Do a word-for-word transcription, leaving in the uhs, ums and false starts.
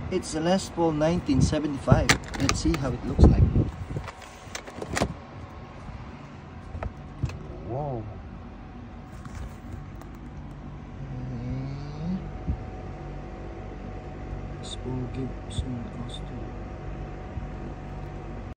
It's a Les Paul nineteen seventy-five. Let's see how it looks like. Whoa. Les Paul Gibson Les Paul.